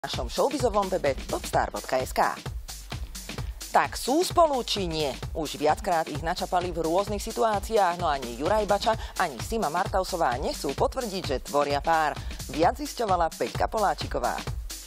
našom showbizovom webe topstar.sk. Tak sú spolu či nie? Už viackrát ich načapali v rôznych situáciách, no ani Juraj Bača, ani Sima Martausová nechcú potvrdiť, že tvoria pár. Viac zisťovala Peťka Poláčiková.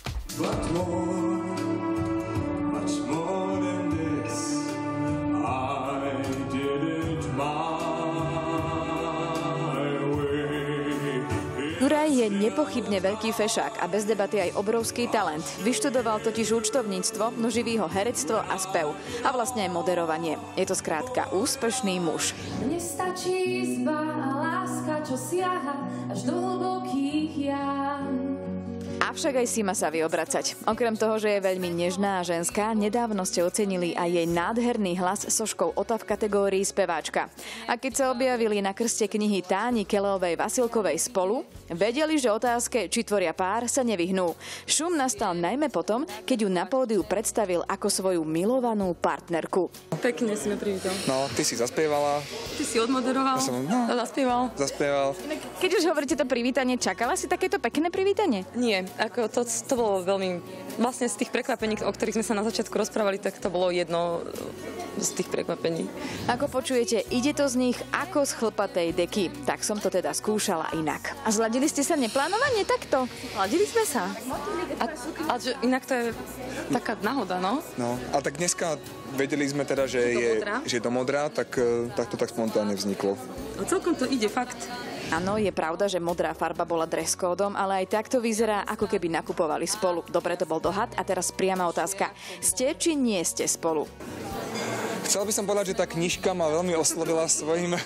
Juraj je nepochybne veľký fešák a bez debaty aj obrovský talent. Vyštudoval totiž účtovníctvo, no živí ho herectvo a spev. A vlastne aj moderovanie. Je to skrátka úspešný muž. Nestačí izba a láska, čo siaha až do hlbokých jam. Avšak aj Sima sa vie obracať. Okrem toho, že je veľmi nežná a ženská, nedávno ste ocenili aj jej nádherný hlas soškou Ota v kategórii speváčka. A keď sa objavili na krste knihy Táni Keľovej Vasilkovej spolu, vedeli, že otázke, či tvoria pár, sa nevyhnú. Šum nastal najmä potom, keď ju na pódiu predstavil ako svoju milovanú partnerku. Pekne si ma privítal. No, ty si zaspievala. Ty si odmoderoval. Zaspieval. Keď už hovoríte to privítanie, čakala si takéto pekné privítanie? Nie, ako to bolo veľmi... Vlastne z tých prekvapení, o ktorých sme sa na začiatku rozprávali, tak to bolo jedno z tých prekvapení. Ako počujete, ide to z nich ako z chlpatej deky. Tak som to teda skúšala inak. A zladili ste sa neplánovane takto? Ladili sme sa. A inak to je taká náhoda, no? No, a tak dneska vedeli sme teda, že je do modrá, tak to tak spontánne vzniklo. A celkom to ide, fakt. Áno, je pravda, že modrá farba bola dress kódom, ale aj takto vyzerá, ako keby nakupovali spolu. Dobre, to bol dohad. A teraz priama otázka. Ste či nie ste spolu? Chcel by som povedať, že tá knižka ma veľmi oslovila svojim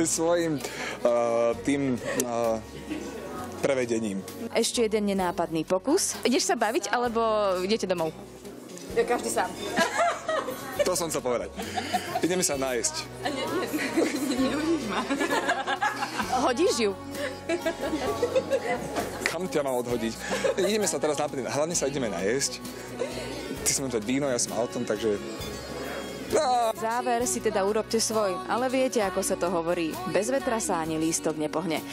prevedením. Ešte jeden nenápadný pokus. Ideš sa baviť, alebo idete domov? Každý sám. To som chcel povedať. Ideme sa nájsť. Neuvidíš ma. Hodíš ju? Kam ťa mám odhodiť? Ideme sa teraz napäť, hlavne sa ideme najesť. Ty si môžeš dať víno, ja som autom, takže... No. Záver si teda urobte svoj, ale viete, ako sa to hovorí. Bez vetra sa ani lístok nepohne.